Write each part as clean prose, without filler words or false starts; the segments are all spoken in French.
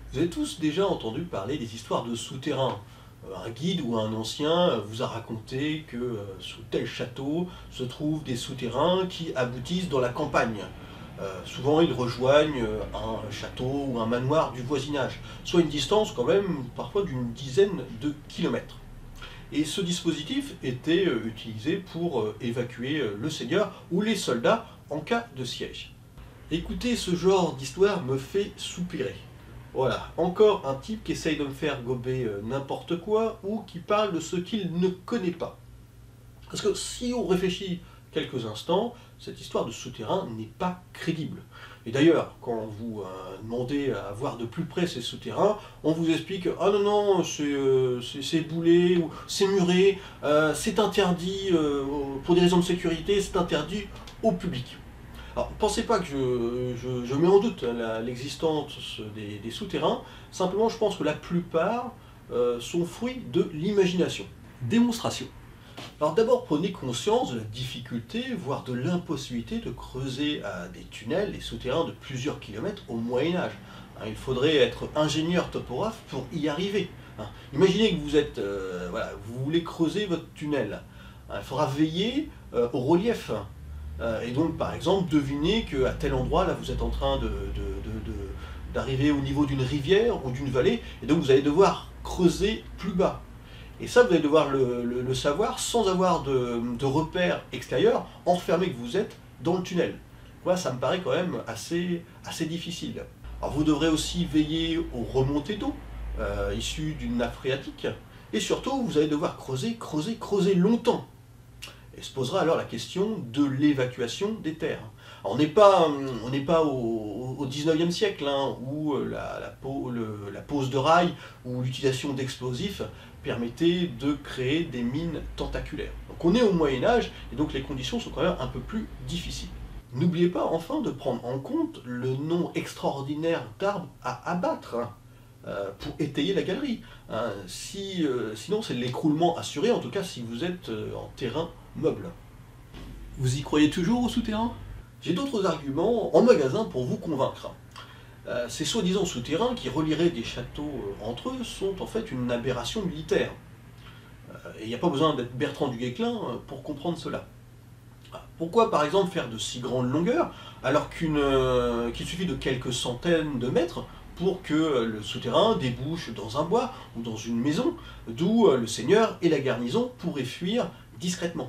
Vous avez tous déjà entendu parler des histoires de souterrains. Un guide ou un ancien vous a raconté que sous tel château se trouvent des souterrains qui aboutissent dans la campagne. Souvent ils rejoignent un château ou un manoir du voisinage, soit une distance quand même parfois d'une dizaine de kilomètres. Et ce dispositif était utilisé pour évacuer le seigneur ou les soldats en cas de siège. Écoutez, ce genre d'histoire me fait soupirer. Voilà, encore un type qui essaye de me faire gober n'importe quoi ou qui parle de ce qu'il ne connaît pas. Parce que si on réfléchit quelques instants, cette histoire de souterrain n'est pas crédible. Et d'ailleurs, quand vous demandez à voir de plus près ces souterrains, on vous explique « Ah non, non, c'est boulé, ou c'est muré, c'est interdit pour des raisons de sécurité, c'est interdit au public ». Alors, pensez pas que je mets en doute l'existence des souterrains, simplement je pense que la plupart sont fruits de l'imagination. Démonstration. Alors d'abord prenez conscience de la difficulté, voire de l'impossibilité de creuser des tunnels, des souterrains de plusieurs kilomètres au Moyen-Âge. Il faudrait être ingénieur topographe pour y arriver. Imaginez que vous êtes, voilà, vous voulez creuser votre tunnel. Il faudra veiller au relief. Et donc, par exemple, devinez qu'à tel endroit, là, vous êtes en train d'arriver au niveau d'une rivière ou d'une vallée, et donc vous allez devoir creuser plus bas. Et ça, vous allez devoir le savoir sans avoir de repères extérieurs, enfermé que vous êtes dans le tunnel. Voilà, ça me paraît quand même assez difficile. Alors, vous devrez aussi veiller aux remontées d'eau issues d'une nappe phréatique, et surtout, vous allez devoir creuser longtemps. Et se posera alors la question de l'évacuation des terres. Alors, on n'est pas au 19e siècle, où la pose de rails ou l'utilisation d'explosifs permettait de créer des mines tentaculaires. Donc on est au Moyen-Âge, et donc les conditions sont quand même un peu plus difficiles. N'oubliez pas enfin de prendre en compte le nombre extraordinaire d'arbres à abattre pour étayer la galerie. Sinon c'est l'écroulement assuré, en tout cas si vous êtes en terrain meuble. Vous y croyez toujours au souterrain? J'ai d'autres arguments en magasin pour vous convaincre. Ces soi-disant souterrains qui relieraient des châteaux entre eux sont en fait une aberration militaire. Et il n'y a pas besoin d'être Bertrand du Guesclin pour comprendre cela. Pourquoi par exemple faire de si grandes longueurs alors qu'il suffit de quelques centaines de mètres pour que le souterrain débouche dans un bois ou dans une maison, d'où le seigneur et la garnison pourraient fuir discrètement.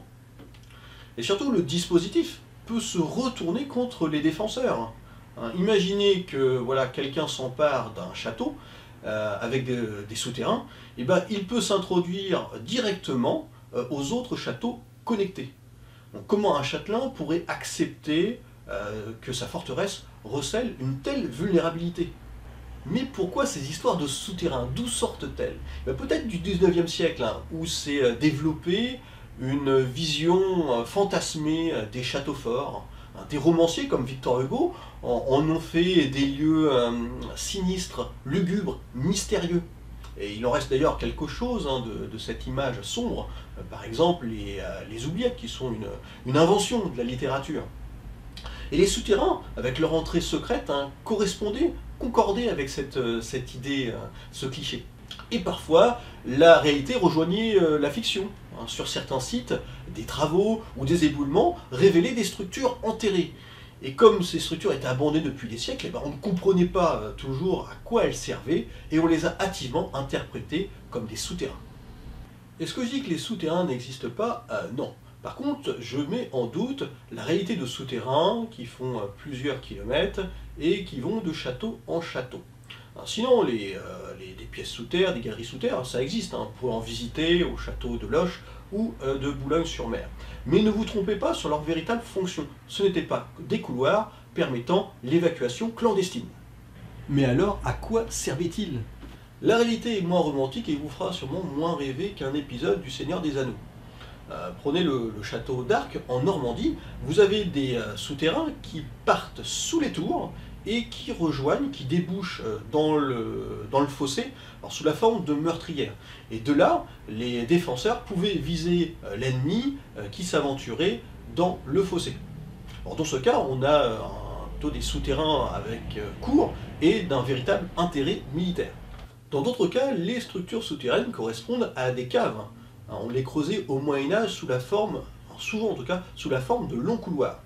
Et surtout, le dispositif peut se retourner contre les défenseurs. Imaginez que voilà, quelqu'un s'empare d'un château avec des souterrains, et ben, il peut s'introduire directement aux autres châteaux connectés. Donc, comment un châtelain pourrait accepter que sa forteresse recèle une telle vulnérabilité? Mais pourquoi ces histoires de souterrains? D'où sortent-elles? Peut-être du 19e siècle, où s'est développée une vision fantasmée des châteaux forts. Des romanciers comme Victor Hugo en ont fait des lieux sinistres, lugubres, mystérieux. Et il en reste d'ailleurs quelque chose de cette image sombre, par exemple les oubliettes qui sont une invention de la littérature. Et les souterrains, avec leur entrée secrète, concordaient avec cette idée, ce cliché. Et parfois, la réalité rejoignait la fiction. Sur certains sites, des travaux ou des éboulements révélaient des structures enterrées. Et comme ces structures étaient abandonnées depuis des siècles, on ne comprenait pas toujours à quoi elles servaient, et on les a hâtivement interprétées comme des souterrains. Est-ce que je dis que les souterrains n'existent pas? Non. Par contre, je mets en doute la réalité de souterrains qui font plusieurs kilomètres et qui vont de château en château. Sinon, des pièces sous terre, des galeries sous terre, ça existe. Vous pouvez en visiter au château de Loches ou de Boulogne-sur-Mer. Mais ne vous trompez pas sur leur véritable fonction. Ce n'étaient pas des couloirs permettant l'évacuation clandestine. Mais alors, à quoi servait-il? La réalité est moins romantique et vous fera sûrement moins rêver qu'un épisode du Seigneur des Anneaux. Prenez le château d'Arques en Normandie, vous avez des souterrains qui partent sous les tours et qui rejoignent, qui débouchent dans le fossé, alors sous la forme de meurtrières. Et de là, les défenseurs pouvaient viser l'ennemi qui s'aventurait dans le fossé. Alors dans ce cas, on a plutôt des souterrains avec cours, et d'un véritable intérêt militaire. Dans d'autres cas, les structures souterraines correspondent à des caves. On les creusait au Moyen-Âge sous la forme, souvent en tout cas, sous la forme de longs couloirs.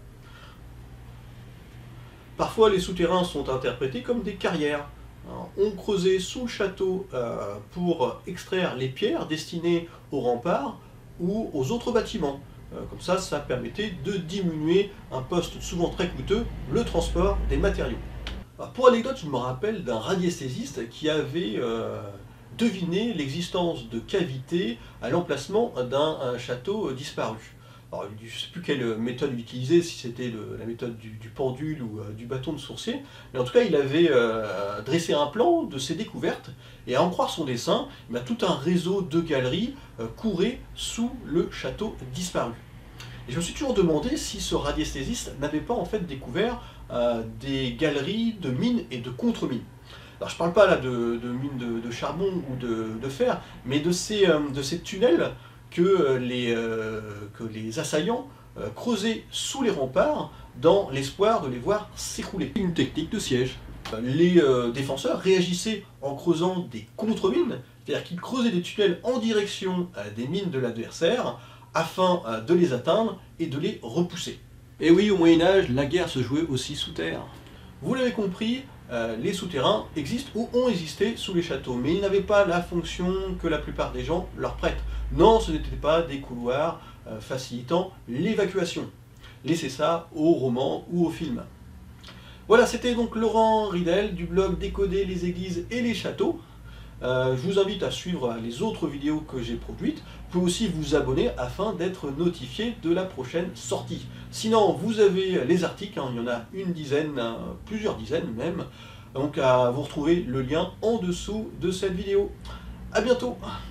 Parfois, les souterrains sont interprétés comme des carrières. On creusait sous le château pour extraire les pierres destinées aux remparts ou aux autres bâtiments. Comme ça permettait de diminuer un poste souvent très coûteux, le transport des matériaux. Alors, pour anecdote, je me rappelle d'un radiesthésiste qui avait deviné l'existence de cavités à l'emplacement d'un château disparu. Alors, je ne sais plus quelle méthode utiliser, si c'était la méthode du pendule ou du bâton de sourcier, mais en tout cas il avait dressé un plan de ses découvertes, et à en croire son dessin, tout un réseau de galeries courait sous le château disparu. Et je me suis toujours demandé si ce radiesthésiste n'avait pas en fait découvert des galeries de mines et de contre-mines. Alors je ne parle pas là de mines de charbon ou de fer, mais de ces tunnels que les assaillants creusaient sous les remparts dans l'espoir de les voir s'écrouler. Une technique de siège. Les défenseurs réagissaient en creusant des contre-mines, c'est-à-dire qu'ils creusaient des tunnels en direction des mines de l'adversaire afin de les atteindre et de les repousser. Et oui, au Moyen-Âge, la guerre se jouait aussi sous terre. Vous l'avez compris, les souterrains existent ou ont existé sous les châteaux, mais ils n'avaient pas la fonction que la plupart des gens leur prêtent. Non, ce n'étaient pas des couloirs facilitant l'évacuation. Laissez ça aux romans ou aux films. Voilà, c'était donc Laurent Ridel du blog Décoder les églises et les châteaux. Je vous invite à suivre les autres vidéos que j'ai produites. Vous pouvez aussi vous abonner afin d'être notifié de la prochaine sortie. Sinon, vous avez les articles, il y en a une dizaine, plusieurs dizaines même. Donc vous retrouvez le lien en dessous de cette vidéo. A bientôt!